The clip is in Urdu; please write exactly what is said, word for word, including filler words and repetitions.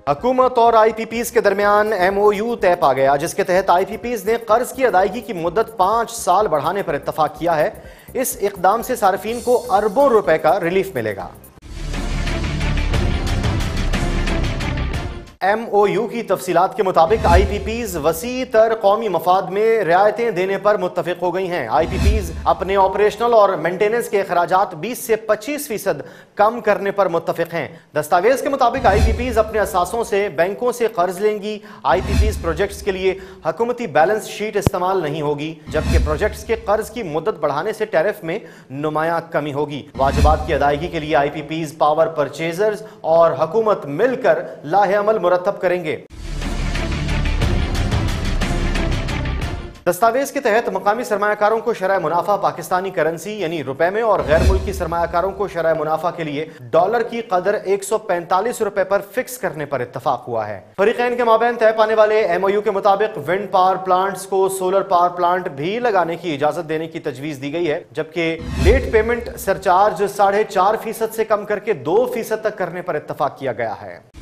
حکومت اور آئی پی پیز کے درمیان ایم او یو طے پا گیا، جس کے تحت آئی پی پیز نے قرض کی ادائیگی کی مدت پانچ سال بڑھانے پر اتفاق کیا ہے۔ اس اقدام سے صارفین کو اربوں روپے کا ریلیف ملے گا۔ ایم او یو کی تفصیلات کے مطابق آئی پی پیز وسیع تر قومی مفاد میں رعایتیں دینے پر متفق ہو گئی ہیں۔ آئی پی پیز اپنے آپریشنل اور مینٹیننس کے اخراجات بیس سے پچیس فیصد کم کرنے پر متفق ہیں۔ دستاویز کے مطابق آئی پی پیز اپنے اثاثوں سے بینکوں سے قرض لیں گی۔ آئی پی پیز پروجیکٹس کے لیے حکومتی بیلنس شیٹ استعمال نہیں ہوگی، جبکہ پروجیکٹس کے قرض کی مدت بڑھانے سے ٹیرف میں نمایاں کمی ہوگی۔ واجبات کی ادائیگی کے لیے آئی پی پیز پاور پرچیزرز اور حکومت مل کر لاہ عمل مرتب کریں گے۔ دستاویز کے تحت مقامی سرمایہ کاروں کو شرح منافع پاکستانی کرنسی یعنی روپے میں اور غیر ملکی سرمایہ کاروں کو شرح منافع کے لیے ڈالر کی قدر ایک سو پینتالیس روپے پر فکس کرنے پر اتفاق ہوا ہے۔ فریقین کے مابین طے پانے والے ایم او یو کے مطابق ونڈ پاور پلانٹس کو سولر پاور پلانٹ بھی لگانے کی اجازت دینے کی تجویز دی گئی ہے، جبکہ لیٹ پیمنٹ سرچارج ساڑھے چار فیصد سے کم کر کے دو فیصد تک کرنے پر اتفاق کیا گیا ہے۔